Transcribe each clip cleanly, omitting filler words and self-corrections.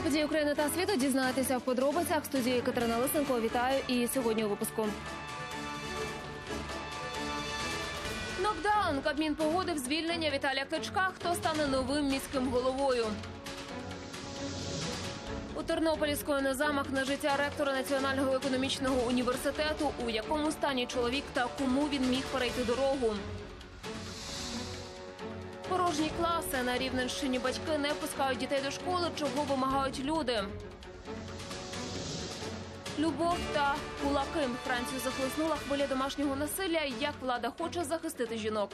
Події України та світу дізнаєтеся в подробицях. В студії Катерина Лисенко. Вітаю. І сьогодні у випуску. Нокдаун. Кабмін погодив звільнення Віталія Кличка. Хто стане новим міським головою? У Тернополі скоєно замах на життя ректора Національного економічного університету. У якому стані чоловік та кому він міг перейти дорогу? Порожні класи. На Рівненщині батьки не пускають дітей до школи, чого вимагають люди. Любов та кулаки. Францію захлеснула хвиля домашнього насилля. Як влада хоче захистити жінок?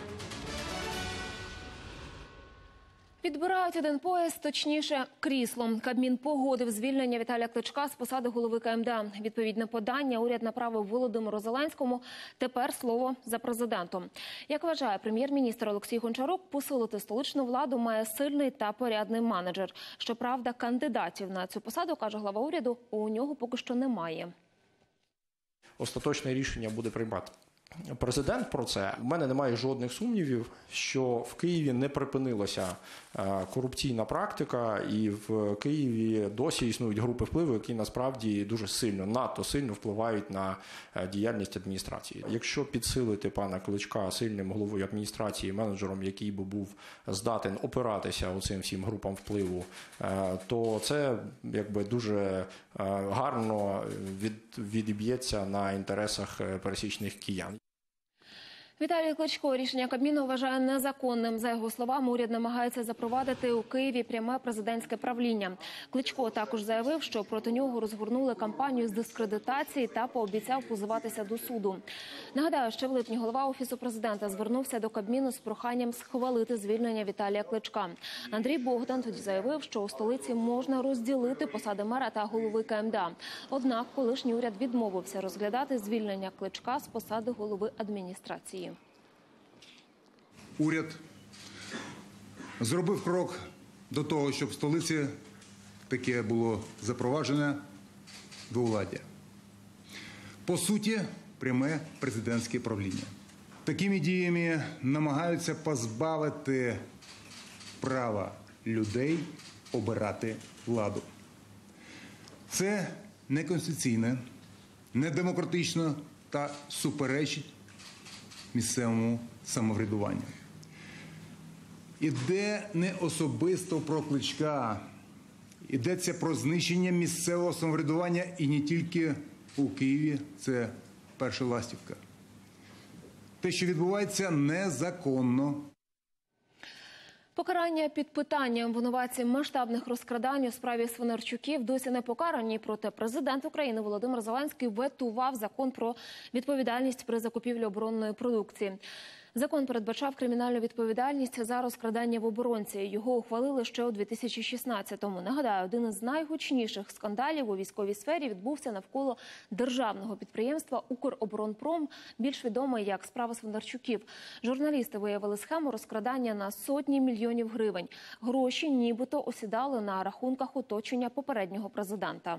Підбирають один пояс, точніше крісло. Кабмін погодив звільнення Віталія Кличка з посади голови КМДА. Відповідне подання уряд направив Володимиру Зеленському. Тепер слово за президентом. Як вважає прем'єр-міністр Олексій Гончарук, посилити столичну владу має сильний та порядний менеджер. Щоправда, кандидатів на цю посаду, каже глава уряду, у нього поки що немає. Остаточне рішення буде приймати президент про це. У мене немає жодних сумнівів, що в Києві не припинилася корупційна практика, і в Києві досі існують групи впливу, які насправді дуже сильно, надто сильно впливають на діяльність адміністрації. Якщо підсилити пана Кличка сильним головою адміністрації, менеджером, який би був здатен опиратися оцим всім групам впливу, то це якби дуже гарно відіб'ється на інтересах пересічних киян. Віталій Кличко рішення Кабміну вважає незаконним. За його словами, уряд намагається запровадити у Києві пряме президентське правління. Кличко також заявив, що проти нього розгорнули кампанію з дискредитації та пообіцяв позиватися до суду. Нагадаю, ще в липні голова Офісу президента звернувся до Кабміну з проханням схвалити звільнення Віталія Кличка. Андрій Богдан тоді заявив, що у столиці можна розділити посади мера та голови КМДА. Однак колишній уряд відмовився розглядати звільнення Кличка з посади голови адміністрації. Уряд зробив крок до того, щоб в столиці таке було запроваджене двовладдя. По суті, пряме президентське правління. Такими діями намагаються позбавити права людей обирати владу. Це неконституційно, недемократично та суперечить місцевому самоврядуванню. Іде не особисто про Кличка, йдеться про знищення місцевого самоврядування і не тільки у Києві, це перша ластівка. Те, що відбувається, незаконно. Покарання під питанням. Винуватці масштабних розкрадань у справі Свинарчуків досі не покарані. Проте президент України Володимир Зеленський ветував закон про відповідальність при закупівлі оборонної продукції. Закон передбачав кримінальну відповідальність за розкрадання в оборонці. Його ухвалили ще у 2016-му. Нагадаю, один із найгучніших скандалів у військовій сфері відбувся навколо державного підприємства «Укроборонпром», більш відомий як справа Свинарчуків. Журналісти виявили схему розкрадання на сотні мільйонів гривень. Гроші нібито осідали на рахунках оточення попереднього президента.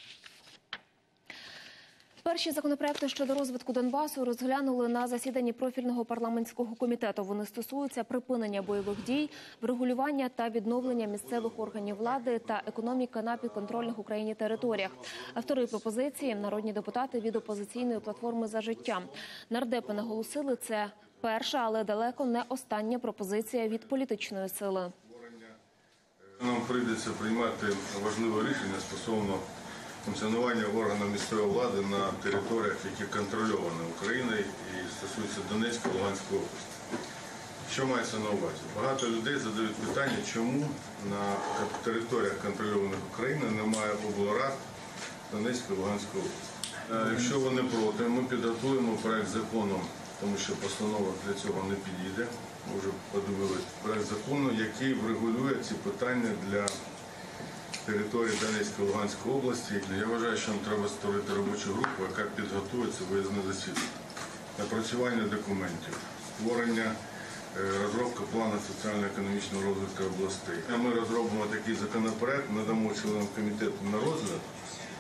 Перші законопроекти щодо розвитку Донбасу розглянули на засіданні профільного парламентського комітету. Вони стосуються припинення бойових дій, врегулювання та відновлення місцевих органів влади та економіки на підконтрольних Україні територіях. Автори пропозиції – народні депутати від опозиційної платформи «За життя». Нардепи наголосили, це перша, але далеко не остання пропозиція від політичної сили. Нам прийдеться приймати важливе рішення стосовно функціонування органів місцевої влади на територіях, які контрольовані Україною і стосуються Донецької, Луганської області. Що мається на увазі? Багато людей задають питання, чому на територіях контрольованих Україною немає облрад Донецької, Луганської області. Якщо вони проти, ми підготуємо проект закону, тому що постанова для цього не підійде. Ми вже подивилися проект закону, який врегулює ці питання для території Донецької, Луганської області. Я вважаю, що нам треба створити робочу групу, яка підготується виїзне засідання, напрацювання документів, створення, розробка плану соціально-економічного розвитку областей. Ми розробимо такий законопроект, надамо членам комітету на розгляд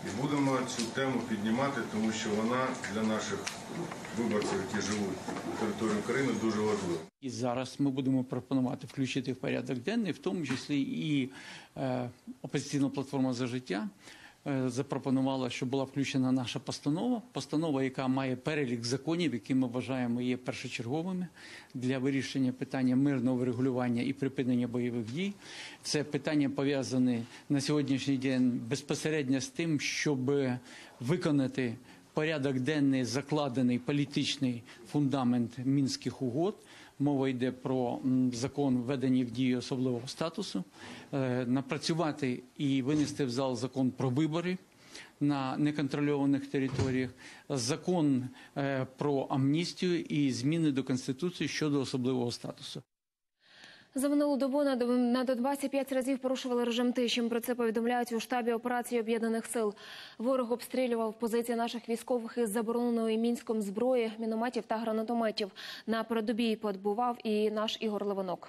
І будемо цю тему піднімати, тому що вона для наших виборців, які живуть на території України, дуже важлива. І зараз ми будемо пропонувати включити в порядок денний, в тому числі і «Опозиційна платформа За життя» запропонувала, щоб була включена наша постанова, яка має перелік законів, які ми вважаємо є першочерговими для вирішення питання мирного врегулювання і припинення бойових дій. Це питання пов'язане на сьогоднішній день безпосередньо з тим, щоб виконати порядок денний, закладений політичний фундамент Мінських угод. Мова йде про закон введення в дію особливого статусу, напрацювати і винести в зал закон про вибори на неконтрольованих територіях, закон про амністію і зміни до Конституції щодо особливого статусу. За минулу добу на Донбасі 5 разів порушували режим тиші. Про це повідомляють у штабі операції Об'єднаних сил. Ворог обстрілював позиції наших військових із забороненої Мінськом зброї, мінометів та гранатометів. На передовій подбував і наш Ігор Левинок.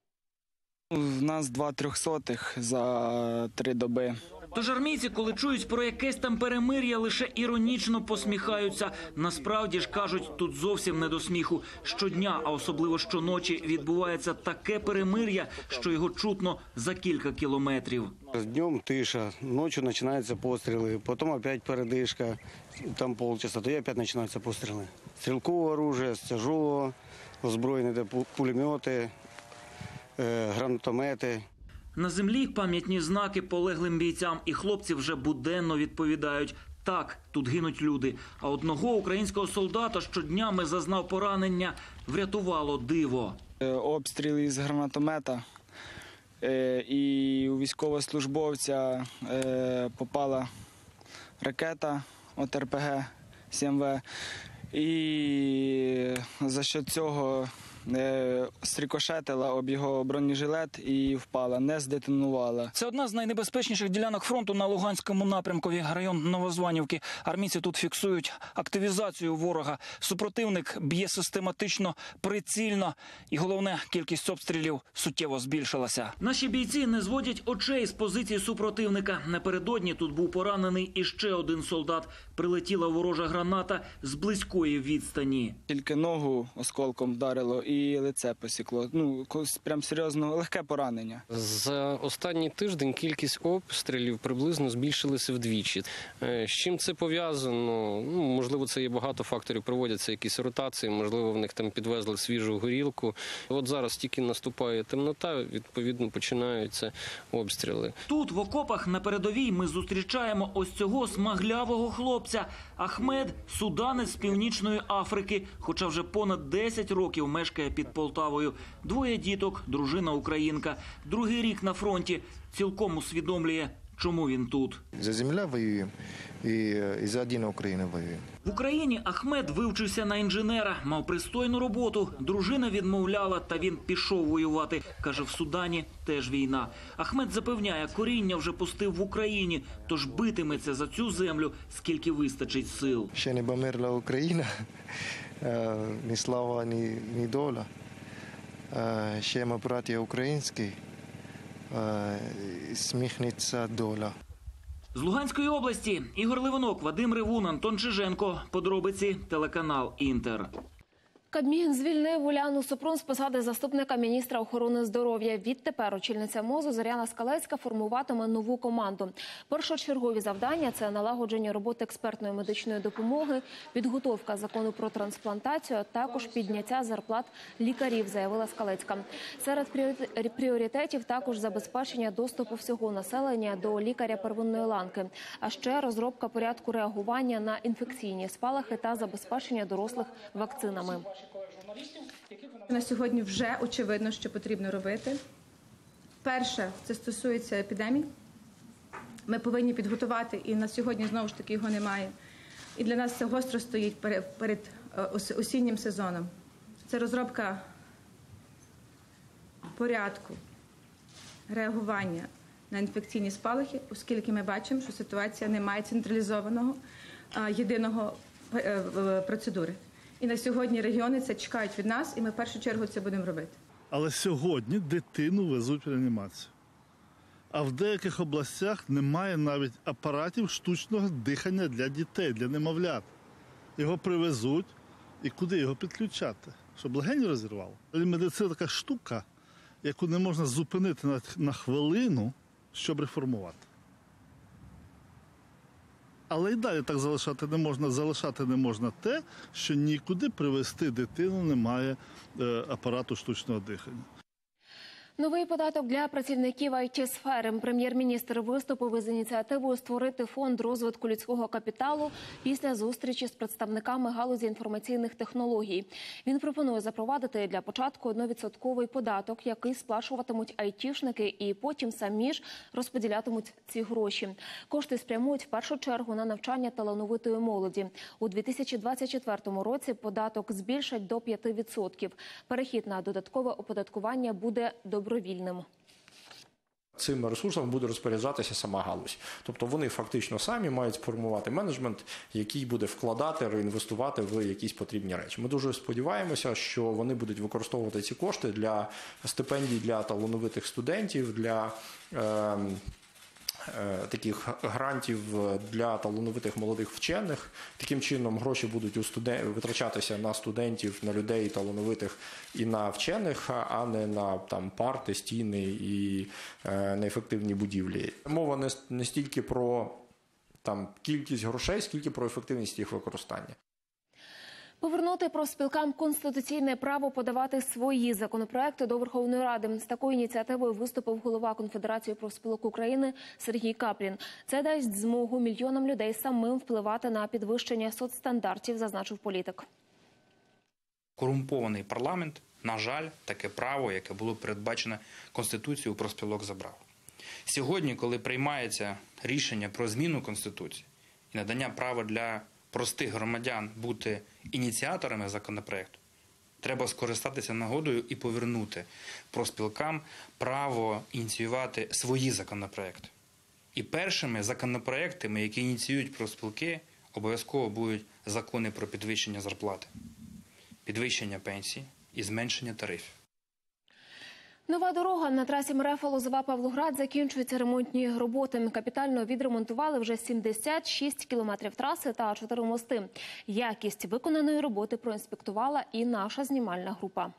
У нас 2 трьохсотих за 3 доби. Тож армійці, коли чують про якесь там перемир'я, лише іронічно посміхаються. Насправді ж, кажуть, тут зовсім не до сміху. Щодня, а особливо щоночі, відбувається таке перемир'я, що його чутно за кілька кілометрів. Днем тиша, ночью начинаются пострелы, потом опять передышка, там полчаса, то опять начинаются пострелы. Стрелковое оружие, тяжелого, озброєні пулемети, гранатомети. На землі пам'ятні знаки полеглим бійцям, і хлопці вже буденно відповідають. Так, тут гинуть люди. А одного українського солдата щоднями зазнав поранення, врятувало диво. Обстріли із гранатомета, і у військовослужбовця попала ракета от РПГ-7В. І за що цього срикошетила об його бронежилет і впала, не здетонувала. Це одна з найнебезпечніших ділянок фронту на Луганському напрямкові, район Новозванівки. Армійці тут фіксують активізацію ворога. Супротивник б'є систематично, прицільно. І головне, кількість обстрілів суттєво збільшилася. Наші бійці не зводять очей з позиції супротивника. Напередодні тут був поранений іще один солдат. Прилетіла ворожа граната з близької відстані. Тільки ногу осколком вдарило і лице посікло. Прям серйозно легке поранення. За останній тиждень кількість обстрілів приблизно збільшилася вдвічі. З чим це пов'язано? Можливо, це є багато факторів. Проводяться якісь ротації, можливо, в них там підвезли свіжу горілку. От зараз тільки наступає темнота, відповідно, починаються обстріли. Тут, в окопах на передовій, ми зустрічаємо ось цього смаглявого хлопця. Ахмед – суданець з Північної Африки, хоча вже понад 10 років мешкає під Полтавою. 2 діток, дружина українка. 2-й рік на фронті. Цілком усвідомлює, чому він тут. За землю воюємо і за один Україну воюємо. В Україні Ахмед вивчився на інженера, мав пристойну роботу. Дружина відмовляла, та він пішов воювати. Каже, в Судані теж війна. Ахмед запевняє, коріння вже пустив в Україні, тож битиметься за цю землю, скільки вистачить сил. Ще не померла Україна, ні слава, ні доля. Ще ми братія українські, сміхнеться доля. З Луганської області Ігор Левинок, Вадим Ревун, Антон Чиженко. Подробиці телеканал «Інтер». Кабмін звільнив Уляну Супрун з посади заступника міністра охорони здоров'я. Відтепер очільниця МОЗу Зоряна Скалецька формуватиме нову команду. Першочергові завдання – це налагодження роботи експертної медичної допомоги, підготовка закону про трансплантацію, а також підняття зарплат лікарів, заявила Скалецька. Серед пріоритетів також забезпечення доступу всього населення до лікаря первинної ланки, а ще розробка порядку реагування на інфекційні спалахи та забезпечення дорослих вакцинами. На сьогодні вже очевидно, що потрібно робити. Перше, це стосується епідемій. Ми повинні підготувати, і на сьогодні знову ж таки його немає. І для нас це гостро стоїть перед осіннім сезоном. Це розробка порядку реагування на інфекційні спалахи, оскільки ми бачимо, що ситуація не має централізованого єдиного процедури. І на сьогодні регіони це чекають від нас, і ми в першу чергу це будемо робити. Але сьогодні дитину везуть в реанімацію. А в деяких областях немає навіть апаратів штучного дихання для дітей, для немовлят. Його привезуть, і куди його підключати? Щоб легені розірвало? Медицина така штука, яку не можна зупинити на хвилину, щоб реформувати. Але й далі так залишати не можна те, що нікуди привезти дитину немає апарату штучного дихання. Новий податок для працівників ІТ-сфери. Прем'єр-міністр виступив із ініціативою створити фонд розвитку людського капіталу після зустрічі з представниками галузі інформаційних технологій. Він пропонує запровадити для початку 1% податок, який сплачуватимуть айтішники і потім самі ж розподілятимуть ці гроші. Кошти спрямують в першу чергу на навчання талановитої молоді. У 2024 році податок збільшать до 5%. Перехід на додаткове оподаткування буде добровільним. Цим ресурсом буде розпоряджатися сама галузь. Тобто вони фактично самі мають сформувати менеджмент, який буде вкладати, реінвестувати в якісь потрібні речі. Ми дуже сподіваємося, що вони будуть використовувати ці кошти для стипендій для талановитих студентів, для таких грантів для талановитих молодих вчених. Таким чином гроші будуть витрачатися на студентів, на людей талановитих і на вчених, а не на парти, стіни і неефективні будівлі. Мова не стільки про кількість грошей, скільки про ефективність їх використання. Повернути профспілкам конституційне право подавати свої законопроекти до Верховної Ради. З такою ініціативою виступив голова Конфедерації профспілок України Сергій Каплін. Це дасть змогу мільйонам людей самим впливати на підвищення соцстандартів, зазначив політик. Корумпований парламент, на жаль, таке право, яке було передбачене Конституцією, у профспілок забрав. Сьогодні, коли приймається рішення про зміну Конституції і надання права для простих громадян бути ініціаторами законопроекту, треба скористатися нагодою і повернути профспілкам право ініціювати свої законопроекти. І першими законопроектами, які ініціюють профспілки, обов'язково будуть закони про підвищення зарплати, підвищення пенсій і зменшення тарифів. Нова дорога на трасі Мерефа Лозова-Павлоград закінчуються ремонтні роботи. Капітально відремонтували вже 76 кілометрів траси та 4 мости. Якість виконаної роботи проінспектувала і наша знімальна група.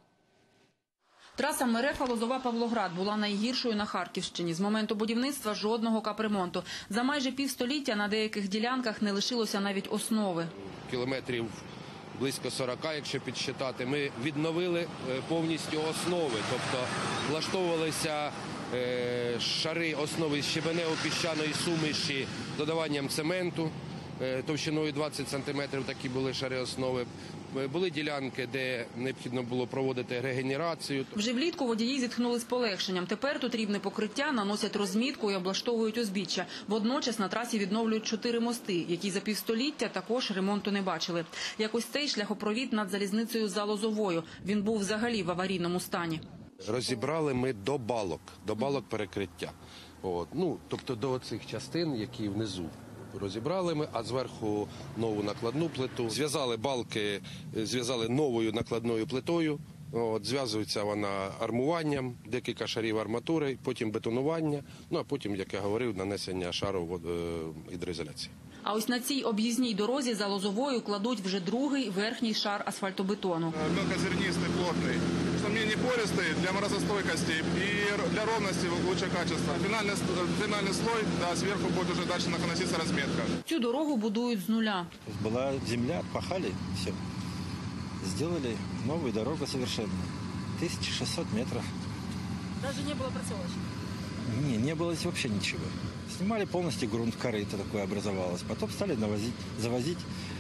Траса Мерефа Лозова-Павлоград була найгіршою на Харківщині. З моменту будівництва жодного капремонту. За майже півстоліття на деяких ділянках не лишилося навіть основи. Кілометрів близько 40, якщо підсчитати, ми відновили повністю основи, тобто влаштовувалися шари основи щебенево-піщаної суміші додаванням цементу, товщиною 20 см, такі були шари основи. Були ділянки, де необхідно було проводити регенерацію. Вже влітку водії зітхнули з полегшенням. Тепер тут рівне покриття, наносять розмітку і облаштовують узбіччя. Водночас на трасі відновлюють 4 мости, які за півстоліття також ремонту не бачили. Якось цей шляхопровід над залізницею за Лозовою. Він був взагалі в аварійному стані. Розібрали ми до балок перекриття. Тобто до цих частин, які внизу. Розібрали ми, а зверху нову накладну плиту. Зв'язали балки, зв'язали новою накладною плитою. Зв'язується вона армуванням, декілька шарів арматури, потім бетонування, а потім, як я говорив, нанесення шару гідроізоляції. А ось на цій об'їзній дорозі за Лозовою кладуть вже другий верхній шар асфальтобетону. Мелкозернистий, плотний, що не пористий, для морозостойкості і для ровності лучшее качество. Фінальний слой, зверху буде вже далі наноситися розмітка. Цю дорогу будують з нуля. Була земля, пахали, все. Сделали новую дорогу совершенно. 1600 метров. Даже не было проселочек? Не было вообще ничего. Снимали полностью грунт, корыто такое образовалось. Потом стали завозить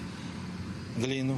глину,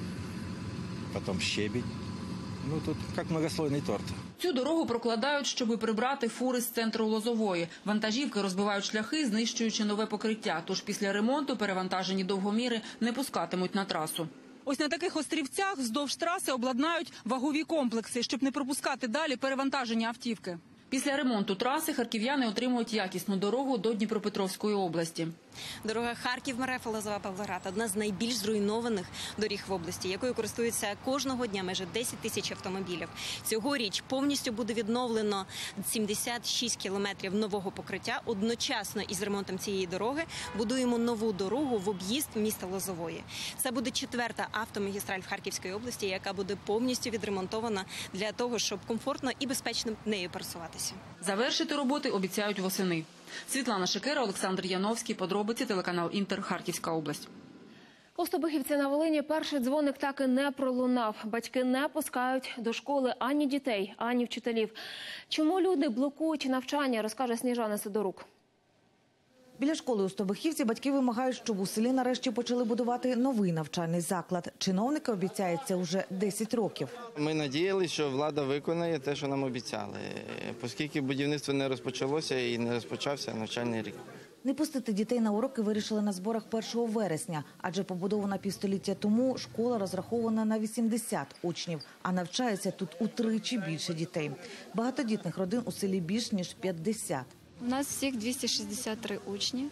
потом щебень. Тут как многослойный торт. Цю дорогу прокладають, щоби прибрати фури з центру Лозової. Вантажівки розбивають шляхи, знищуючи нове покриття. Тож після ремонту перевантажені довгоміри не пускатимуть на трасу. Ось на таких острівцях вздовж траси обладнають вагові комплекси, щоб не пропускати далі перевантаження автівки. Після ремонту траси харків'яни отримують якісну дорогу до Дніпропетровської області. Дорога Харків-Марефа-Лозова-Павлоград – одна з найбільш зруйнованих доріг в області, якою користуються кожного дня майже 10 тисяч автомобілів. Цьогоріч повністю буде відновлено 76 кілометрів нового покриття. Одночасно із ремонтом цієї дороги будуємо нову дорогу в об'їзд міста Лозової. Це буде 4-та автомагістраль в Харківській області, яка буде повністю відремонтована для того, щоб комфортно і безпечно нею пересуватися. Завершити роботи обіцяють восени. Світлана Шикера, Олександр Яновський. Подробиці, телеканал «Інтер», Харківська область. У Стобихівці на Волині перший дзвоник так і не пролунав. Батьки не пускають до школи ані дітей, ані вчителів. Чому люди блокують навчання, розкаже Сніжана Сидорук. Біля школи у Стобихівці батьки вимагають, щоб у селі нарешті почали будувати новий навчальний заклад. Чиновники обіцяють це вже 10 років. Ми надіялися, що влада виконає те, що нам обіцяли, оскільки будівництво не розпочалося і не розпочався навчальний рік. Не пустити дітей на уроки вирішили на зборах 1 вересня, адже побудована півстоліття тому школа розрахована на 80 учнів, а навчається тут утричі більше дітей. Багатодітних родин у селі більш ніж 50. У нас всіх 263 учні,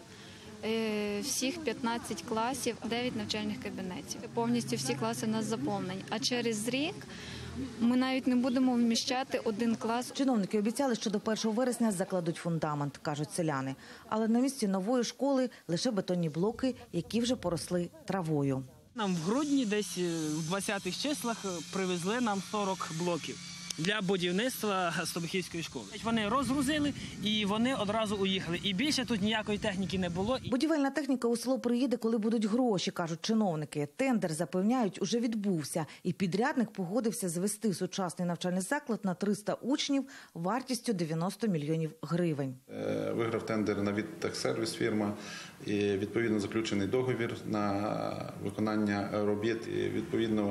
всіх 15 класів, 9 навчальних кабінетів. Повністю всі класи у нас заповнені. А через рік ми навіть не будемо вміщати один клас. Чиновники обіцяли, що до 1 вересня закладуть фундамент, кажуть селяни. Але на місці нової школи лише бетонні блоки, які вже поросли травою. Нам в грудні, десь в 20-х числах, привезли нам 40 блоків для будівництва Стобихівської школи. Вони розгрузили і вони одразу уїхали. І більше тут ніякої техніки не було. Будівельна техніка у село приїде, коли будуть гроші, кажуть чиновники. Тендер, запевняють, уже відбувся. І підрядник погодився звести сучасний навчальний заклад на 300 учнів вартістю 90 мільйонів гривень. Виграв тендер на «Відтехсервіс» фірма. І відповідно заключений договір на виконання робіт. І відповідно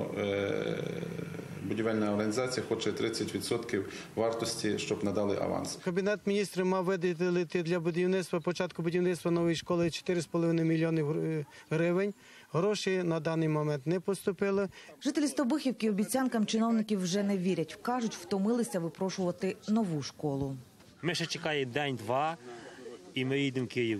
будівельна організація хоче 30% вартості, щоб надали аванс. Кабінет міністрів мав виділити для будівництва, початку будівництва нової школи 4,5 мільйони гривень. Гроші на даний момент не поступили. Жителі Стобихівки обіцянкам чиновників вже не вірять. Кажуть, втомилися випрошувати нову школу. Ми ще чекаємо день-два і ми їдемо в Київ.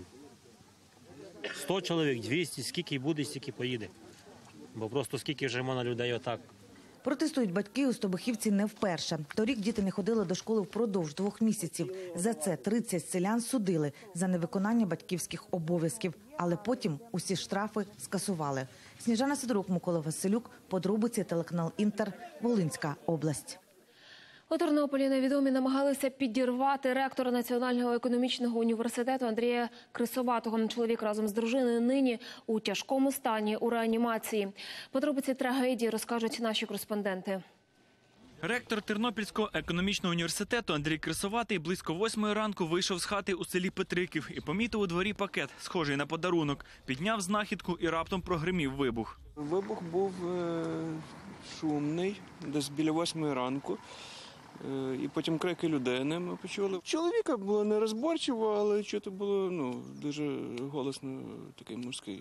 100 чоловік, 200, скільки буде, стільки поїде. Бо просто скільки вже можна людей отак. Протестують батьки у Стобихівці не вперше. Торік діти не ходили до школи впродовж 2 місяців. За це 30 селян судили за невиконання батьківських обов'язків. Але потім усі штрафи скасували. Сніжана Сидорук, Микола Василюк. Подробиці, телеканал «Інтер», Волинська область. У Тернополі невідомі намагалися підірвати ректора Національного економічного університету Андрія Крисоватого. Чоловік разом з дружиною нині у тяжкому стані у реанімації. Подробиці трагедії розкажуть наші кореспонденти. Ректор Тернопільського економічного університету Андрій Крисоватий близько 8 ранку вийшов з хати у селі Петриків і помітив у дворі пакет, схожий на подарунок. Підняв знахідку і раптом прогримів вибух. Вибух був шумний, десь біля 8 ранку. І потім крики людини ми почули. Чоловіка було нерозборчиво, але чути було дуже голосно, такий мужський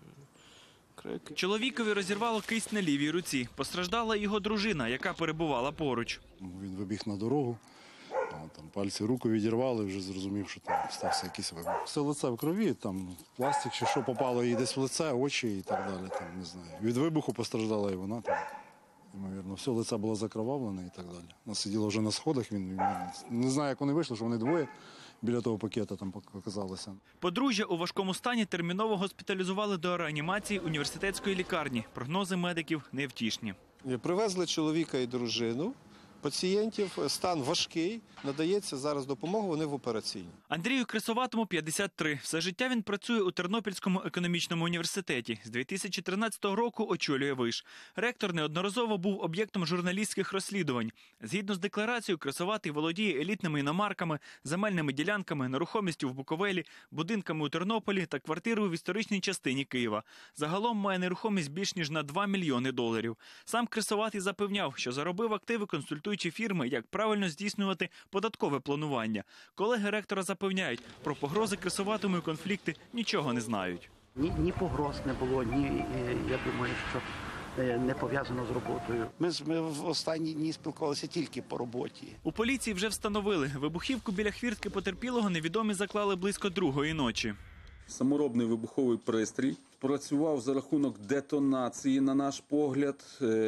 крик. Чоловікові розірвало кисть на лівій руці. Постраждала його дружина, яка перебувала поруч. Він вибіг на дорогу, там пальці руку відірвали, вже зрозумів, що там стався якийсь вибух. Все лице в крові, там пластик, чи що попало їй десь в лице, очі і так далі. Там, не знаю. Від вибуху постраждала і вона там. Ймовірно, все лице було закровавлене і так далі. Вона сиділа вже на сходах, він не знає, як вони вийшли, що вони двоє біля того пакета там оказалися. Подружжя у важкому стані терміново госпіталізували до реанімації університетської лікарні. Прогнози медиків невтішні. Привезли чоловіка і дружину. Пацієнтів стан важкий, надається зараз допомога, вони в операційній. Андрію Крисоватому 53. Все життя він працює у Тернопільському економічному університеті. З 2013 року очолює виш. Ректор неодноразово був об'єктом журналістських розслідувань. Згідно з декларацією, Крисоватий володіє елітними іномарками, земельними ділянками, нерухомістю в Буковелі, будинками у Тернополі та квартирою в історичній частині Києва. Загалом має нерухомість більш ніж на $2 мільйони. Сам Крисоватий запевняв, що заробив активи, консультуючи фірми, як правильно здійснювати податкове планування. Колеги ректора запевняють, про погрози Крисоватому і конфлікти нічого не знають. Ні погроз не було, ні, я думаю, що не пов'язано з роботою. Ми в останні дні спілкувалися тільки по роботі. У поліції вже встановили, вибухівку біля хвіртки потерпілого невідомі заклали близько 2-ї ночі. саморобний вибуховий пристрій. Працював за рахунок детонації, на наш погляд.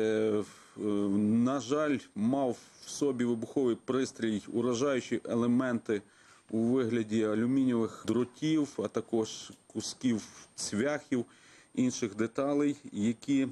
На жаль, мав в собі вибуховий пристрій уражаючі елементи у вигляді алюмінієвих дротів, а також кусків цвяхів, інших деталей, які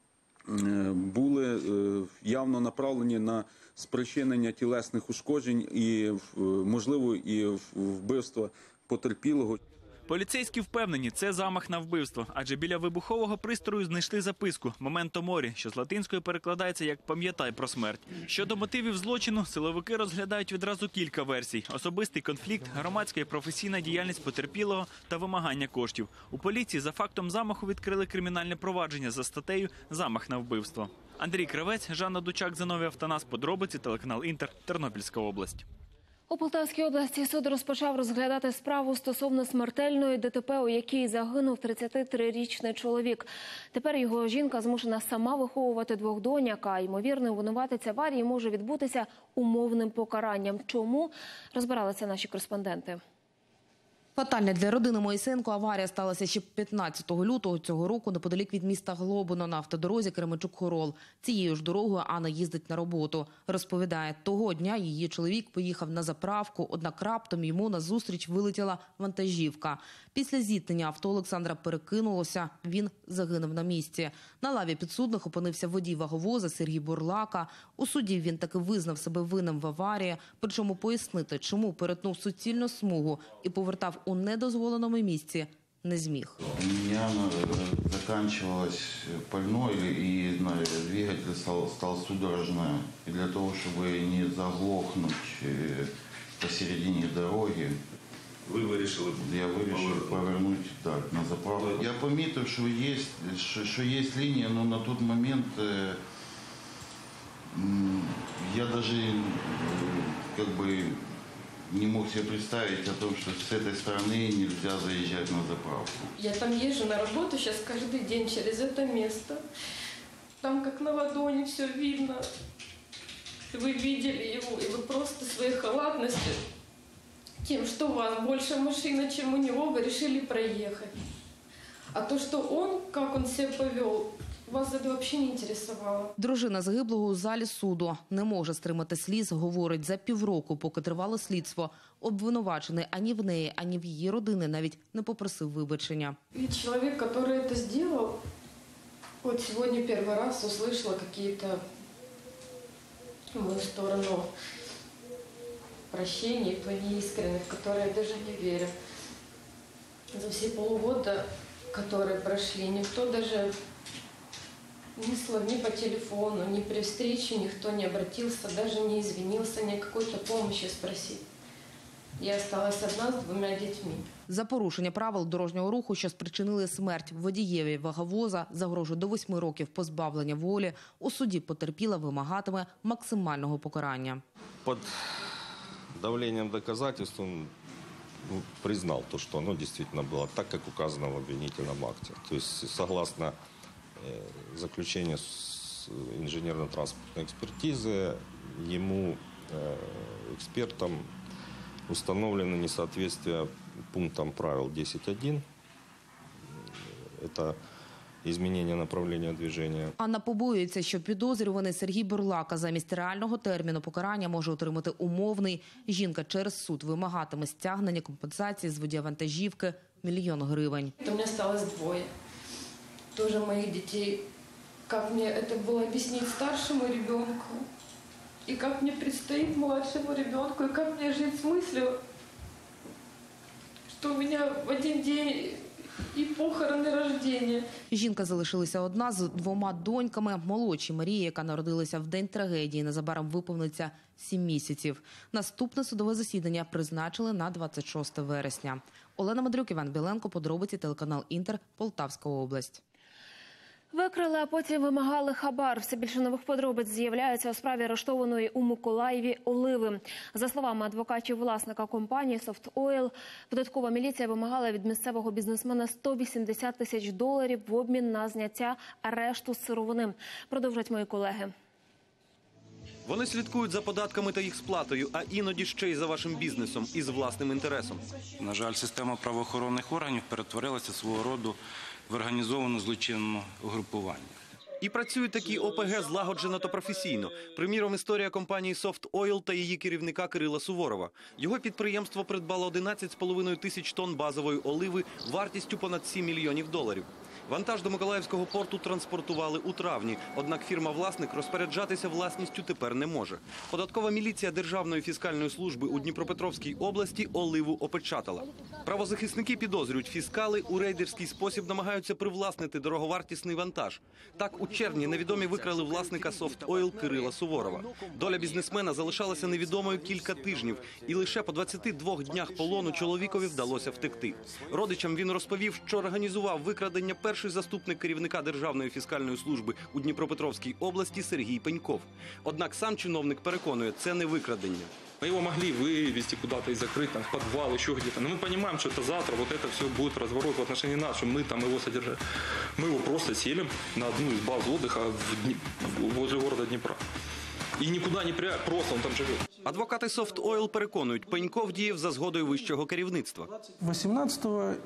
були явно направлені на спричинення тілесних ушкоджень і, можливо, і вбивства потерпілого. Поліцейські впевнені, це замах на вбивство, адже біля вибухового пристрою знайшли записку «Моменто морі», що з латинської перекладається як «пам'ятай про смерть». Щодо мотивів злочину, силовики розглядають відразу кілька версій – особистий конфлікт, громадська і професійна діяльність потерпілого та вимагання коштів. У поліції за фактом замаху відкрили кримінальне провадження за статтею «Замах на вбивство». Андрій Кравець, Жанна Дучак, Зиновій Автонас, подробиці, телеканал «Інтер», Тернопільська область. У Полтавській області суд розпочав розглядати справу стосовно смертельної ДТП, у якій загинув 33-річний чоловік. Тепер його жінка змушена сама виховувати двох доньок, а ймовірний винуватець аварії може відбутися умовним покаранням. Чому? Розбиралися наші кореспонденти. Фатальна для родини Моїсенко аварія сталася ще 15 лютого цього року неподалік від міста Глобино на автодорозі Кременчук-Хорол. Цією ж дорогою Анна їздить на роботу. Розповідає, того дня її чоловік поїхав на заправку, однак раптом йому назустріч вилетіла вантажівка. Після зіткнення авто Олександра перекинулося, він загинув на місці. На лаві підсудних опинився водій ваговоза Сергій Бурлака. У суді він таки визнав себе винним в аварії, причому пояснити, чому перетнув суцільну смугу і повертав у недозволеному місці, не зміг. У меня заканчивалось пальное, и двигатель стал судорожным. И для того, чтобы не заглохнуть посередине дороги, я вирішив повернути на заправку. Я помітив, що є лінія, але на той момент я даже не мог себе представить о том, что с этой стороны нельзя заезжать на заправку. Я там езжу на работу сейчас каждый день через это место. Там как на ладони все видно. Вы видели его, и вы просто своей халатностью, тем, что у вас больше машина, чем у него, вы решили проехать. А то, что он, как он себя повел, вас це взагалі не інтересувало. Дружина загиблого у залі суду не може стримати сліз, говорить, за півроку, поки тривало слідство, обвинувачений ані в неї, ані в її родини навіть не попросив вибачення. І чоловік, який це зробив, от сьогодні перший раз услышала какие-то в мою сторону прощения, то неискренних, в которые я даже не верю. За все полгода, которые прошли, никто даже ни по телефону, ни при встрече никто не обратился, даже не извинился, ни какой-то помощи спросить. Я осталась одна з двома дітьми. За порушення правил дорожнього руху, що спричинили смерть водієві ваговоза, загрожує до 8 років позбавлення волі. У суді потерпіла вимагатиме максимального покарання. Під давлением доказательств он признал то, что оно действительно было так, как указано в обвинительном акте. То есть, согласно заключению инженерно-транспортной экспертизы, ему, экспертам, установлено несоответствие пунктам правил 10.1. Это змінення направлення движення. Анна побоюється, що підозрюваний Сергій Бурлака замість реального терміну покарання може отримати умовний. Жінка через суд вимагатиме стягнення компенсації з водія вантажівки – 1 000 000 гривень. У мене залишилось двоє. Тоже моих детей. Как мне это было объяснить старшему ребенку? И как мне предстоит младшему ребенку? И как мне жить с мыслью, что у меня в один день і похорони, рождення. Жінка залишилася одна з 2 доньками. Молодшій Марії, яка народилася в день трагедії, незабаром виповниться 7 місяців. Наступне судове засідання призначили на 26 вересня. Олена Мадрюк, Іван Біленко, подробиці, телеканал «Інтер», Полтавська область. Викрили, а потім вимагали хабар. Все більше нових подробиць з'являються у справі арештованої у Миколаєві Оливи. За словами адвокатів власника компанії «Софт Ойл», податкова міліція вимагала від місцевого бізнесмена $180 000 в обмін на зняття арешту з сировини. Продовжать мої колеги. Вони слідкують за податками та їх сплатою, а іноді ще й за вашим бізнесом і з власним інтересом. На жаль, система правоохоронних органів перетворилася свого роду в організовану злочинну угрупування. І працюють такі ОПГ злагоджено та професійно. Приміром, історія компанії Soft Oil та її керівника Кирила Суворова. Його підприємство придбало 11,5 тисяч тонн базової оливи вартістю понад $7 мільйонів. Вантаж до Миколаївського порту транспортували у травні, однак фірма-власник розпоряджатися власністю тепер не може. Податкова міліція Державної фіскальної служби у Дніпропетровській області оливу опечатала. Правозахисники підозрюють, фіскали у рейдерський спосіб намагаються привласнити дороговартісний вантаж. Так, у червні невідомі викрали власника Soft Oil Кирила Суворова. Доля бізнесмена залишалася невідомою кілька тижнів, і лише по 22 днях полону чоловікові вдалося втекти. Родичам він розповів, що організував викрадення перший заступник керівника Державної фіскальної служби у Дніпропетровській області Сергій Пеньков. Однак сам чиновник переконує, це не викрадення. Мы его могли вывести куда-то и закрыть, там, в подвал, еще где-то. Но мы понимаем, что это завтра, вот это все будет разворот в отношении нас, что мы там его содержали. Мы его просто селим на одну из баз отдыха возле города Днепра. І нікуди не прямо, просто він там живе. Адвокати Soft Oil переконують, Пеньков діяв за згодою вищого керівництва. 18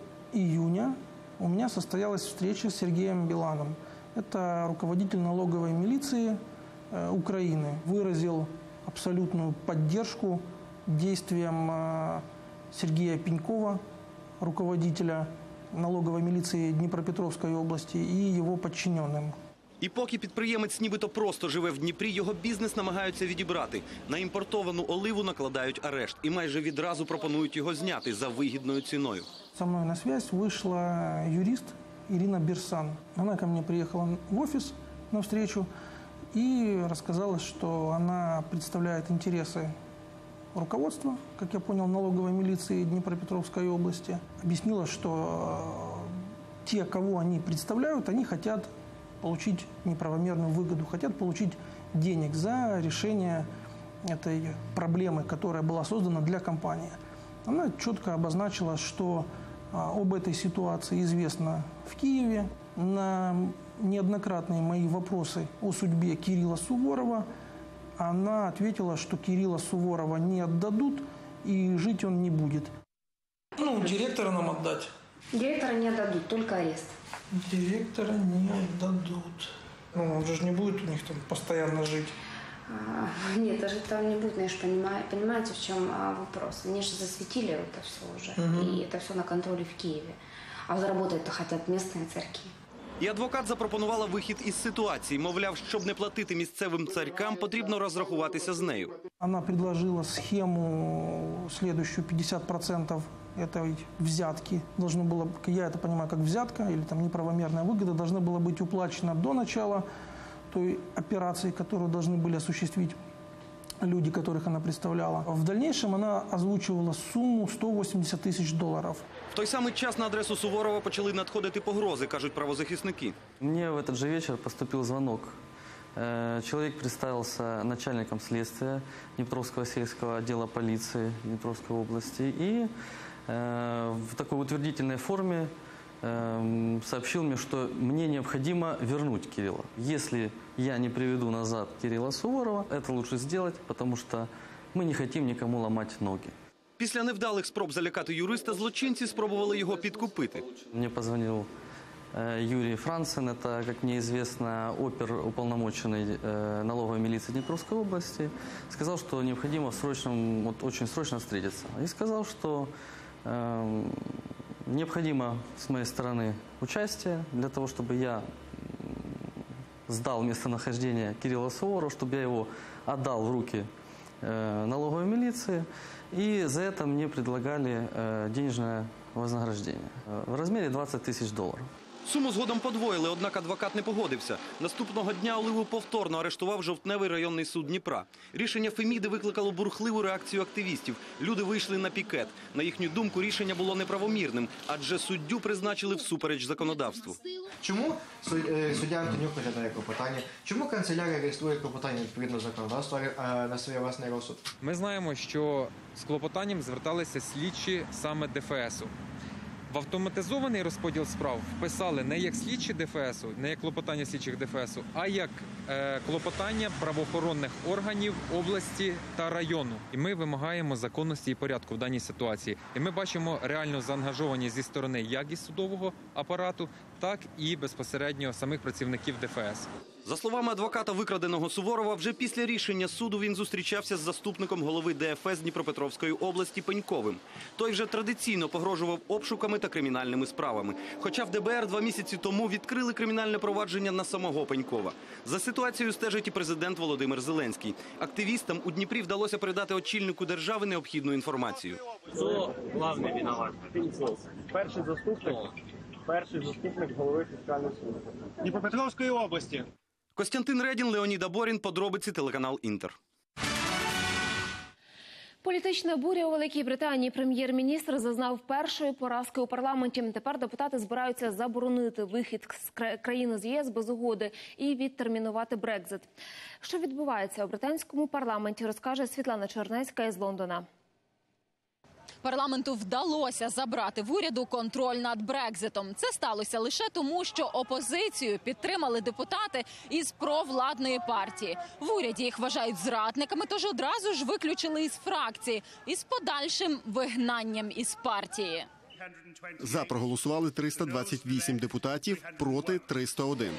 июня у меня состоялась встреча с Сергеем Биланом. Это руководитель налоговой милиции Украины. Выразил абсолютную поддержку действиям Сергея Пенькова, руководителя налоговой милиции Днепропетровской области, и его подчиненным. І поки підприємець нібито просто живе в Дніпрі, його бізнес намагаються відібрати. На імпортовану оливу накладають арешт і майже відразу пропонують його зняти за вигідною ціною. Со мной на связь вышла юрист Ирина Берсан. Она ко мне приехала в офис на встречу и рассказала, что она представляет интересы руководства, как я понял, налоговой милиции Днепропетровской области. Объяснила, что те, кого они представляют, они хотят получить неправомерную выгоду, хотят получить денег за решение этой проблемы, которая была создана для компании. Она четко обозначила, что об этой ситуации известно в Киеве. На неоднократные мои вопросы о судьбе Кирилла Суворова она ответила, что Кирилла Суворова не отдадут и жить он не будет. Директора нам отдать. Директора не отдадут, только арест. Директора не отдадут. Он же не будет у них там постоянно жить. Нет, жить там не будет, но я же понимаете, в чем вопрос. Они же засветили это все уже, и это все на контроле в Киеве. А заработать-то хотят местные церкви. І адвокат запропонувала вихід із ситуації. Мовляв, щоб не платити місцевим царькам, потрібно розрахуватися з нею. Она предложила схему следующую: 50% этой взятки должно было, я это понимаю как взятка или там неправомерная выгода, должна была быть уплачена до начала той операции, которую должны были осуществить люди, которых она представляла. В дальнейшем она озвучивала сумму $180 тысяч. В той самий час на адресу Суворова почали надходити погрози, кажуть правозахисники. Мне в этот же вечер поступил звонок. Человек представился начальником следствия Днепровского сельского отдела полиции Днепровской области и в такой утвердительной форме сообщил мне, что мне необходимо вернуть Кирилла. Если я не приведу назад Кирилла Суворова, это лучше сделать, потому что мы не хотим никому ломать ноги. Після невдалих спроб залякати юриста, злочинці спробували його підкупити. Мне позвонил Юрий Францен, это, как мне известно, оперуполномоченный налоговой милиции Днепровской области. Сказал, что необходимо очень срочно встретиться. И сказал, что необходимо с моей стороны участие для того, чтобы я сдал местонахождение Кирилла Суворова, чтобы я его отдал в руки налоговой милиции. И за это мне предлагали денежное вознаграждение в размере $20 тысяч. Суму згодом подвоїли, однак адвокат не погодився. Наступного дня оливу повторно арештував Жовтневий районний суд Дніпра. Рішення Феміди викликало бурхливу реакцію активістів. Люди вийшли на пікет. На їхню думку, рішення було неправомірним, адже суддю призначили всупереч законодавству. Чому суддя Антонюк розглядає клопотання? Чому канцелярія реєструє клопотання відповідно законодавства на свій власний розсуд? Ми знаємо, що з клопотанням зверталися слідчі саме ДФСу. В автоматизований розподіл справ вписали не як слідчі ДФСу, не як клопотання слідчих ДФСу, а як клопотання правоохоронних органів області та району. І ми вимагаємо законності і порядку в даній ситуації. І ми бачимо реальну заангажованість зі сторони як і судового апарату, так і безпосередньо самих працівників ДФС. За словами адвоката викраденого Суворова, вже після рішення суду він зустрічався з заступником голови ДФС Дніпропетровської області Пеньковим. Той вже традиційно погрожував обшуками та кримінальними справами. Хоча в ДБР 2 місяці тому відкрили кримінальне провадження на самого Пенькова. За ситуацією стежить і президент Володимир Зеленський. Активістам у Дніпрі вдалося передати очільнику держави необхідну інформацію. Хто головний винуват? Пеньков. Перший заступник голови фіскальної служби Дніпропетровської області. Костянтин Редін, Леонід Аборін, подробиці, телеканал «Інтер». Політична буря у Великій Британії. Прем'єр-міністр зазнав першої поразки у парламенті. Тепер депутати збираються заборонити вихід з країни з ЄС без угоди і відтермінувати Брекзит. Що відбувається у британському парламенті, розкаже Світлана Чернецька із Лондона. Парламенту вдалося забрати в уряду контроль над Брекзитом. Це сталося лише тому, що опозицію підтримали депутати із провладної партії. В уряді їх вважають зрадниками, тож одразу ж виключили із фракції із подальшим вигнанням із партії. За проголосували 328 депутатів, проти 301.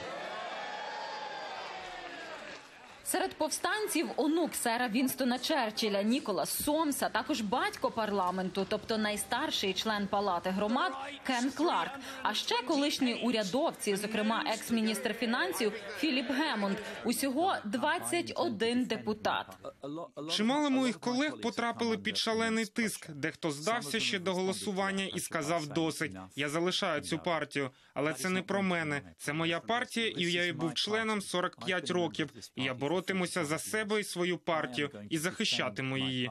Серед повстанців онук сера Вінстона Черчилля Ніколас Сомс, а також батько парламенту, тобто найстарший член Палати громад Кен Кларк. А ще колишні урядовці, зокрема екс-міністр фінансів Філіп Гемонд. Усього 21 депутат. Чимало моїх колег потрапили під шалений тиск. Дехто здався ще до голосування і сказав «досить». Я залишаю цю партію. Але це не про мене. Це моя партія, і я її був членом 45 років. І я боротимуся за себе і свою партію, і захищатиму її.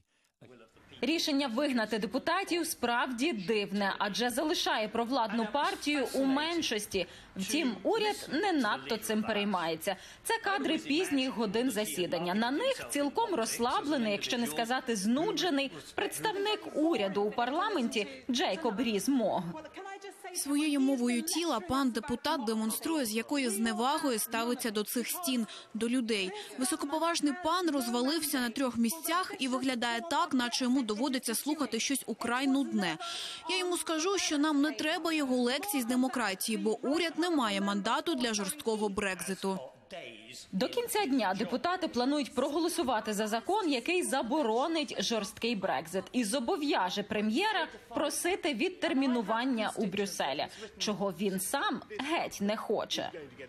Рішення вигнати депутатів справді дивне, адже залишає провладну партію у меншості. Втім, уряд не надто цим переймається. Це кадри пізніх годин засідання. На них цілком розслаблений, якщо не сказати знуджений, представник уряду у парламенті Джейкоб Різ-Мог. Своєю мовою тіла пан депутат демонструє, з якою зневагою ставиться до цих стін, до людей. Високоповажний пан розвалився на 3 місцях і виглядає так, наче йому доводиться слухати щось украй нудне. Я йому скажу, що нам не треба його лекцій з демократії, бо уряд не має мандату для жорсткого Брекзиту. До кінця дня депутати планують проголосувати за закон, який заборонить жорсткий Брекзит і зобов'яже прем'єра просити відтермінування у Брюсселі, чого він сам геть не хоче.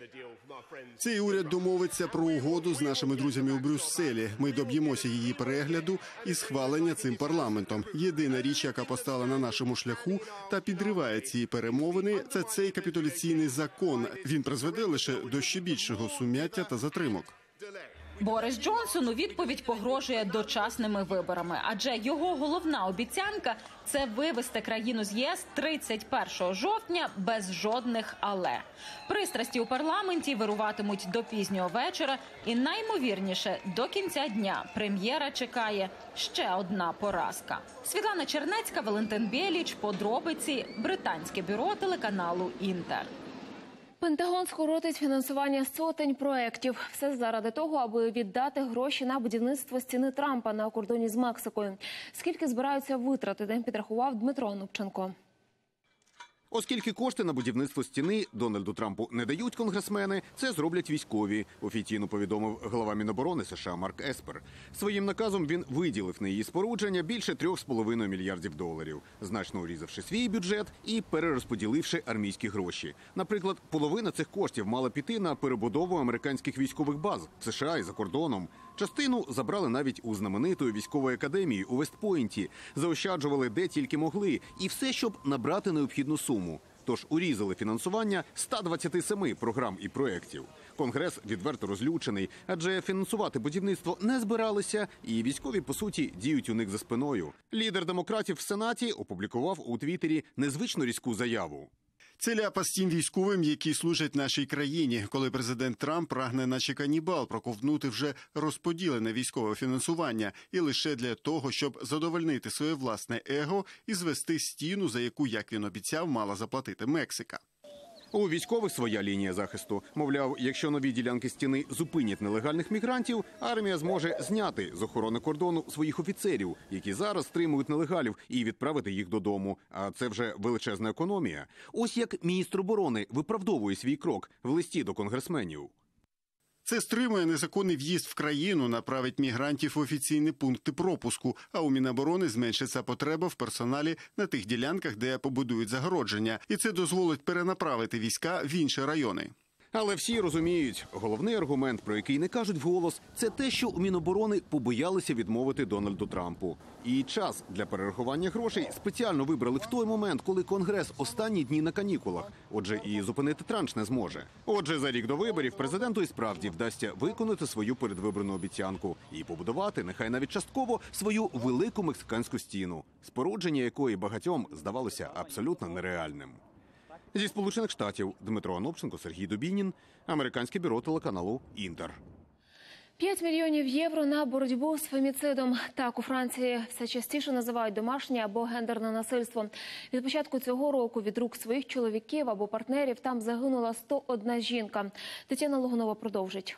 Цей уряд домовиться про угоду з нашими друзями у Брюсселі. Ми доб'ємося її перегляду і схвалення цим парламентом. Єдина річ, яка постала на нашому шляху та підриває ці перемовини, це цей капітуляційний закон. Він призведе лише до ще більшого сум'яття та затримок. Борис Джонсон у відповідь погрожує дочасними виборами, адже його головна обіцянка – це вивести країну з ЄС 31 жовтня без жодних «але». Пристрасті у парламенті вируватимуть до пізнього вечора і, наймовірніше, до кінця дня прем'єра чекає ще одна поразка. Світлана Чернецька, Валентин Бєліч, подробиці, британське бюро телеканалу «Інтер». Пентагон скоротить фінансування сотень проєктів. Все заради того, аби віддати гроші на будівництво стіни Трампа на кордоні з Мексикою. Скільки збираються витратити, підрахував Дмитро Онупченко. Оскільки кошти на будівництво стіни Дональду Трампу не дають конгресмени, це зроблять військові, офіційно повідомив глава Міноборони США Марк Еспер. Своїм наказом він виділив на її спорудження більше $3,5 мільярдів, значно урізавши свій бюджет і перерозподіливши армійські гроші. Наприклад, половина цих коштів мала піти на перебудову американських військових баз в США і за кордоном. Частину забрали навіть у знаменитої військової академії у Вестпойнті, заощаджували де тільки могли, і все, щоб набрати необхідну суму. Тож урізали фінансування 127 програм і проєктів. Конгрес відверто розлючений, адже фінансувати будівництво не збиралися, і військові, по суті, діють у них за спиною. Лідер демократів в Сенаті опублікував у Твіттері незвично різку заяву. Це ляпас тим військовим, які служать нашій країні, коли президент Трамп прагне, наче канібал, проковтнути вже розподілене військове фінансування і лише для того, щоб задовольнити своє власне его і звести стіну, за яку, як він обіцяв, мала заплатити Мексика. У військових своя лінія захисту. Мовляв, якщо нові ділянки стіни зупинять нелегальних мігрантів, армія зможе зняти з охорони кордону своїх офіцерів, які зараз стримують нелегалів, і відправити їх додому. А це вже величезна економія. Ось як міністр оборони виправдовує свій крок в листі до конгресменів. Це стримує незаконний в'їзд в країну, направить мігрантів в офіційні пункти пропуску, а у Міноборони зменшиться потреба в персоналі на тих ділянках, де побудують загородження. І це дозволить перенаправити війська в інші райони. Але всі розуміють, головний аргумент, про який не кажуть вголос, це те, що у Міноборони побоялися відмовити Дональду Трампу. І час для перерахування грошей спеціально вибрали в той момент, коли Конгрес останні дні на канікулах. Отже, і зупинити транш не зможе. Отже, за рік до виборів президенту і справді вдасться виконати свою передвиборну обіцянку і побудувати, нехай навіть частково, свою велику мексиканську стіну, спорудження якої багатьом здавалося абсолютно нереальним. Зі Сполучених Штатів Дмитро Анопченко, Сергій Дубінін, американське бюро телеканалу «Інтер». 5 мільйонів євро на боротьбу з феміцидом. Так, у Франції все частіше називають домашнє або гендерне насильство. Від початку цього року від рук своїх чоловіків або партнерів там загинула 101 жінка. Тетяна Логунова продовжить.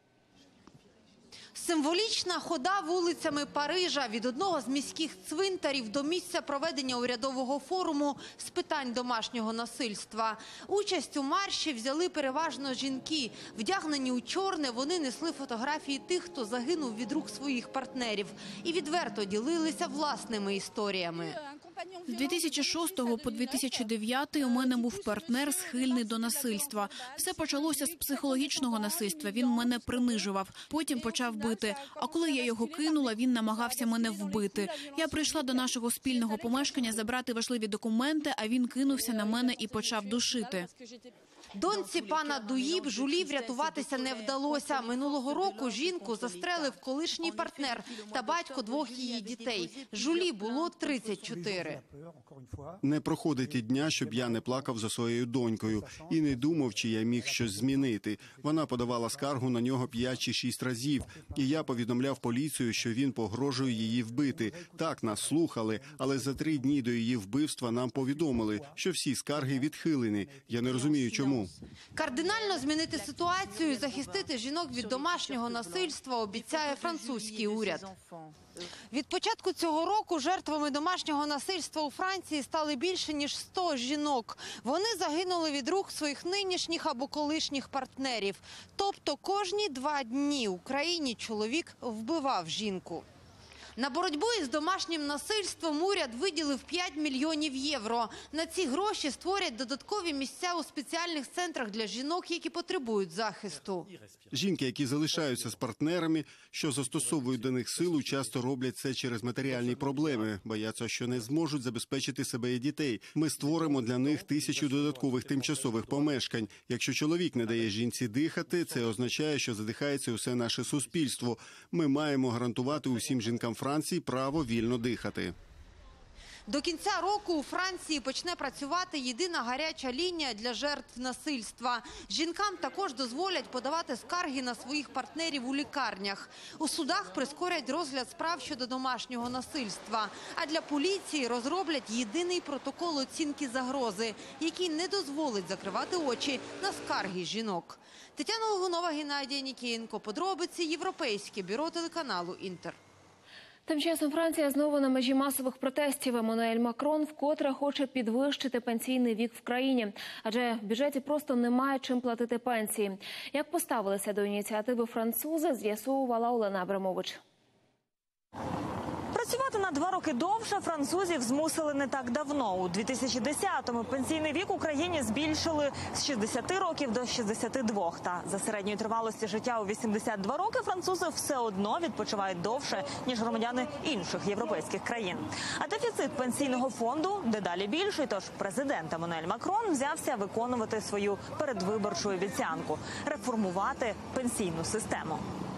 Символічна хода вулицями Парижа від одного з міських цвинтарів до місця проведення урядового форуму з питань домашнього насильства. Участь у марші взяли переважно жінки. Вдягнені у чорне, вони несли фотографії тих, хто загинув від рук своїх партнерів. І відверто ділилися власними історіями. З 2006 по 2009 у мене був партнер, схильний до насильства. Все почалося з психологічного насильства. Він мене принижував, потім почав бити. А коли я його кинула, він намагався мене вбити. Я прийшла до нашого спільного помешкання забрати важливі документи, а він кинувся на мене і почав душити. Доньці пана Дуїб Жулі врятуватися не вдалося. Минулого року жінку застрелив колишній партнер та батько 2 її дітей. Жулі було 34. Не проходить і дня, щоб я не плакав за своєю донькою і не думав, чи я міг щось змінити. Вона подавала скаргу на нього 5 чи 6 разів, і я повідомляв поліцію, що він погрожує її вбити. Так, нас слухали, але за 3 дні до її вбивства нам повідомили, що всі скарги відхилені. Я не розумію, чому. Кардинально змінити ситуацію і захистити жінок від домашнього насильства обіцяє французький уряд. Від початку цього року жертвами домашнього насильства у Франції стали більше, ніж 100 жінок. Вони загинули від рук своїх нинішніх або колишніх партнерів. Тобто кожні 2 дні в Україні чоловік вбивав жінку. На боротьбу із домашнім насильством уряд виділив 5 мільйонів євро. На ці гроші створять додаткові місця у спеціальних центрах для жінок, які потребують захисту. Жінки, які залишаються з партнерами, що застосовують до них силу, часто роблять це через матеріальні проблеми. Бояться, що не зможуть забезпечити себе і дітей. Ми створимо для них 1000 додаткових тимчасових помешкань. Якщо чоловік не дає жінці дихати, це означає, що задихається усе наше суспільство. Ми маємо гарантувати усім жінкам Франції право вільно дихати. До кінця року у Франції почне працювати єдина гаряча лінія для жертв насильства. Жінкам також дозволять подавати скарги на своїх партнерів у лікарнях. У судах прискорять розгляд справ щодо домашнього насильства. А для поліції розроблять єдиний протокол оцінки загрози, який не дозволить закривати очі на скарги жінок. Тетяна Логунова, Геннадій Нікієнко. Подробиці. Європейське бюро телеканалу «Інтер». Тим часом Франція знову на межі масових протестів. Еммануель Макрон вкотре хоче підвищити пенсійний вік в країні, адже в бюджеті просто немає чим платити пенсії. Як поставилися до ініціативи французи, з'ясовувала Олена Абрамович. Працювати на 2 роки довше французів змусили не так давно. У 2010-му пенсійний вік в Україні збільшили з 60 років до 62. Та за середньої тривалості життя у 82 роки французи все одно відпочивають довше, ніж громадяни інших європейських країн. А дефіцит пенсійного фонду дедалі більший, тож президент Еммануель Макрон взявся виконувати свою передвиборчу обіцянку – реформувати пенсійну систему.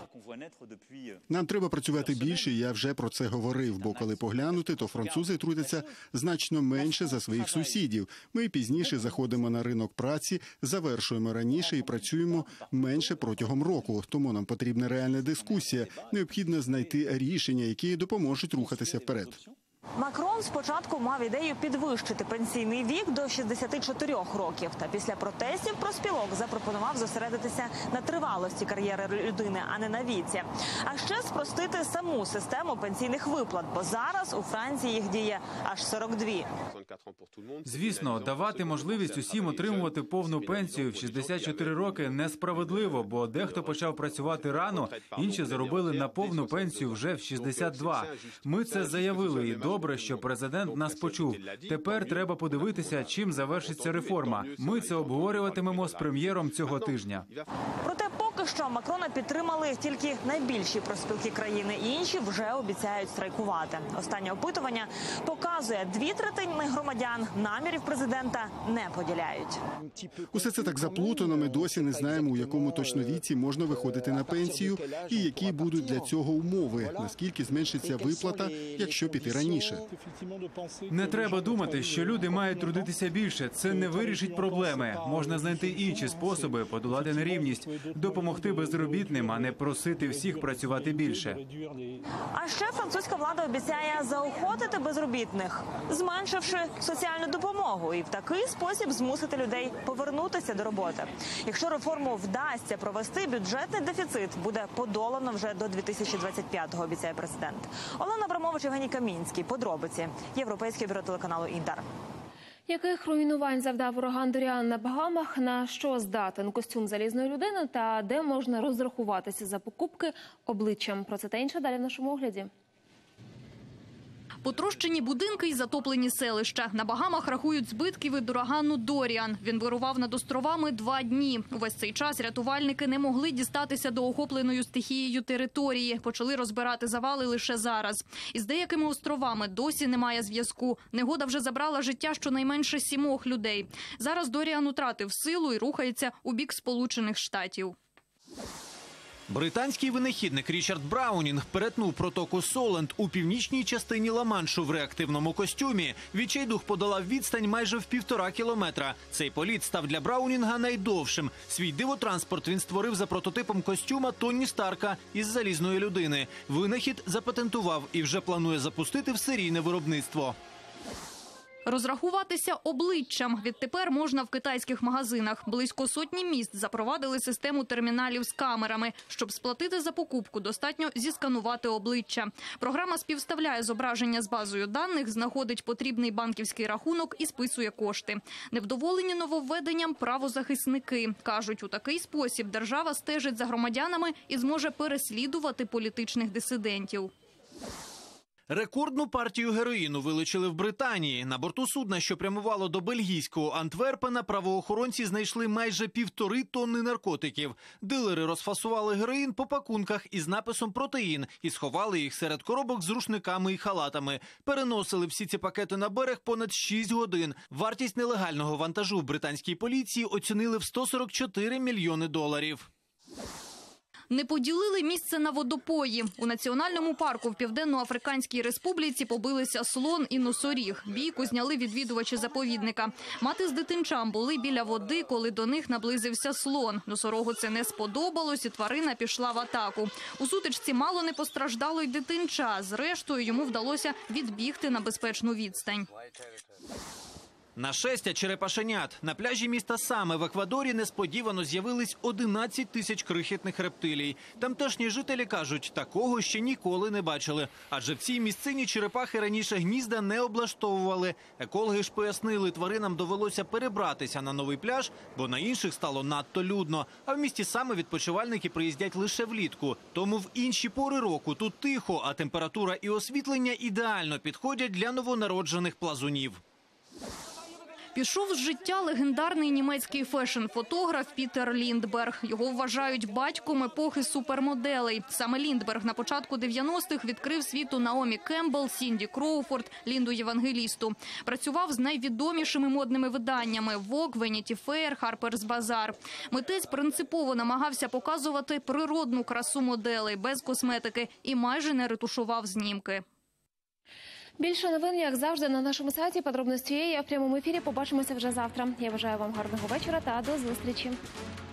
Нам треба працювати більше, я вже про це говорив, бо коли поглянути, то французи трудяться значно менше за своїх сусідів. Ми пізніше заходимо на ринок праці, завершуємо раніше і працюємо менше протягом року. Тому нам потрібна реальна дискусія. Необхідно знайти рішення, які допоможуть рухатися вперед. Макрон спочатку мав ідею підвищити пенсійний вік до 64 років. Та після протестів профспілок запропонував зосередитися на тривалості кар'єри людини, а не на віці. А ще спростити саму систему пенсійних виплат, бо зараз у Франції їх діє аж 42. Звісно, давати можливість усім отримувати повну пенсію в 64 роки несправедливо, бо дехто почав працювати рано, інші заробили на повну пенсію вже в 62. Ми це заявили, і добре, що президент нас почув. Тепер треба подивитися, чим завершиться реформа. Ми це обговорюватимемо з прем'єром цього тижня. Проте поки що Макрона підтримали тільки найбільші профспілки країни. Інші вже обіцяють страйкувати. Останнє опитування показує, 2/3 громадян намірів президента не поділяють. Усе це так заплутано, ми досі не знаємо, у якому точно віці можна виходити на пенсію і які будуть для цього умови, наскільки зменшиться виплата, якщо піти раніше. Не треба думати, що люди мають трудитися більше. Це не вирішить проблеми. Можна знайти інші способи подолати нерівність, допомогти безробітним, а не просити всіх працювати більше. А ще французька влада обіцяє заохотити безробітних, зменшивши соціальну допомогу, і в такий спосіб змусити людей повернутися до роботи. Якщо реформу вдасться провести, бюджетний дефіцит буде подолано вже до 2025-го, обіцяє президент. Олена Абрамович, Євгеній Камінський. Подробиці. Європейське бюро телеканалу «Інтер». Яких руйнувань завдав ураган Доріан на Багамах, на що здатен костюм залізної людини та де можна розрахуватися за покупки обличчям? Про це та інше далі в нашому огляді. Потрощені будинки і затоплені селища. На Багамах рахують збитки від урагану Доріан. Він вирував над островами 2 дні. Увесь цей час рятувальники не могли дістатися до охопленої стихією території. Почали розбирати завали лише зараз. Із деякими островами досі немає зв'язку. Негода вже забрала життя щонайменше 7 людей. Зараз Доріан утратив силу і рухається у бік Сполучених Штатів. Британський винахідник Річард Браунінг перетнув протоку Солент у північній частині Ла-Маншу в реактивному костюмі. Відчайдух подолав відстань майже в 1,5 кілометра. Цей політ став для Браунінга найдовшим. Свій дивотранспорт він створив за прототипом костюма Тоні Старка із залізної людини. Винахід запатентував і вже планує запустити в серійне виробництво. Розрахуватися обличчям відтепер можна в китайських магазинах. Близько 100 міст запровадили систему терміналів з камерами. Щоб сплатити за покупку, достатньо зісканувати обличчя. Програма співставляє зображення з базою даних, знаходить потрібний банківський рахунок і списує кошти. Невдоволені нововведенням правозахисники. Кажуть, у такий спосіб держава стежить за громадянами і зможе переслідувати політичних дисидентів. Рекордну партію героїну вилучили в Британії. На борту судна, що прямувало до бельгійського Антверпена, правоохоронці знайшли майже 1,5 тонни наркотиків. Дилери розфасували героїн по пакунках із написом «Протеїн» і сховали їх серед коробок з рушниками і халатами. Переносили всі ці пакети на берег понад 6 годин. Вартість нелегального вантажу в британській поліції оцінили в 144 мільйони доларів. Не поділили місце на водопої. У національному парку в Південно-Африканській Республіці побилися слон і носоріг. Бійку зняли відвідувачі заповідника. Мати з дитинчам були біля води, коли до них наблизився слон. Носорогу це не сподобалось, і тварина пішла в атаку. У сутичці мало не постраждало й дитинча. Зрештою, йому вдалося відбігти на безпечну відстань. Нашестя черепашенят. На пляжі міста Саме в Еквадорі несподівано з'явились 11 тисяч крихітних рептилій. Тамтешні жителі кажуть, такого ще ніколи не бачили. Адже в цій місцині черепахи раніше гнізда не облаштовували. Екологи ж пояснили, тваринам довелося перебратися на новий пляж, бо на інших стало надто людно. А в місті Саме відпочивальники приїздять лише влітку. Тому в інші пори року тут тихо, а температура і освітлення ідеально підходять для новонароджених плазунів. Пішов з життя легендарний німецький фешн-фотограф Пітер Ліндберг. Його вважають батьком епохи супермоделей. Саме Ліндберг на початку 90-х відкрив світу Наомі Кембл, Сінді Кроуфорд, Лінду Євангелісту. Працював з найвідомішими модними виданнями – Vogue, Vanity Fair, Harper's Bazaar. Митець принципово намагався показувати природну красу моделей, без косметики, і майже не ретушував знімки. Більше новин, як завжди, на нашому сайті. Подробності є. Я в прямому ефірі. Побачимося вже завтра. Я бажаю вам гарного вечора та до зустрічі.